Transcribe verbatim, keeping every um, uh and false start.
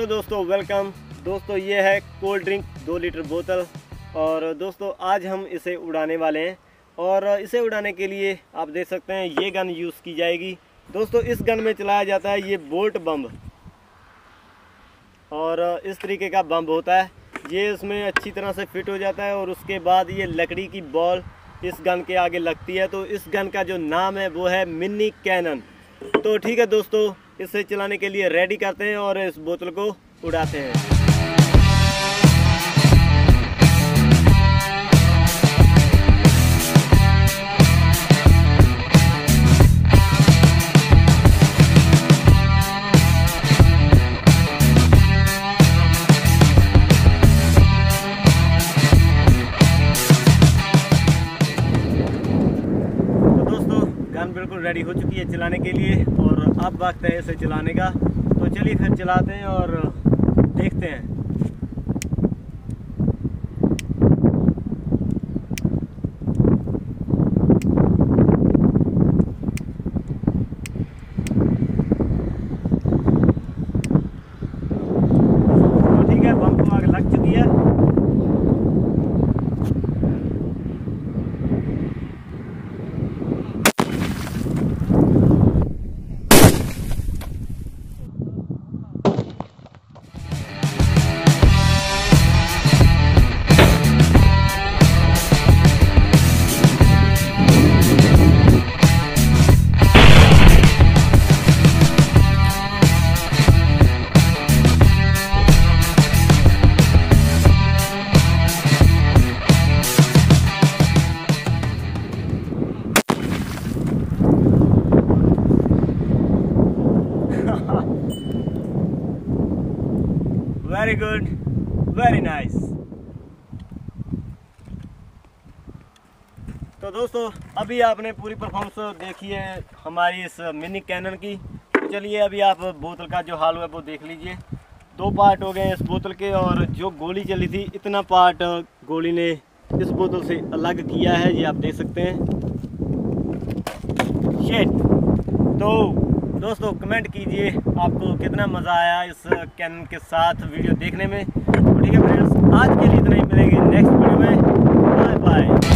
Hello दोस्तों, welcome दोस्तों। ये है कोल्ड ड्रिंक दो लीटर बोतल और दोस्तों आज हम इसे उड़ाने वाले हैं। और इसे उड़ाने के लिए आप देख सकते हैं ये गन यूज़ की जाएगी। दोस्तों इस गन में चलाया जाता है ये बोल्ट बम और इस तरीके का बम होता है। ये इसमें अच्छी तरह से फिट हो जाता है और उसके बाद ये लकड़ी की बॉल इस गन के आगे लगती है। तो इस गन का जो नाम है वो है मिनी कैनन। तो ठीक है दोस्तों, इसे चलाने के लिए रेडी करते हैं और इस बोतल को उड़ाते हैं। गन बिल्कुल रेडी हो चुकी है चलाने के लिए और अब वक्त है इसे चलाने का। तो चलिए फिर चलाते हैं और देखते हैं। तो ठीक है, बम को आगे लग चुकी है। Very good, very nice. तो दोस्तों अभी आपने पूरी परफॉर्मेंस देखी है हमारी इस मिनी कैनन की। तो चलिए अभी आप बोतल का जो हाल है वो देख लीजिए। दो पार्ट हो गए इस बोतल के और जो गोली चली थी इतना पार्ट गोली ने इस बोतल से अलग किया है, ये आप देख सकते हैं। शिट। तो दोस्तों कमेंट कीजिए आपको कितना मज़ा आया इस कैनन के साथ वीडियो देखने में। तो ठीक है फ्रेंड्स, आज के लिए इतना ही। मिलेंगे नेक्स्ट वीडियो में। Bye bye.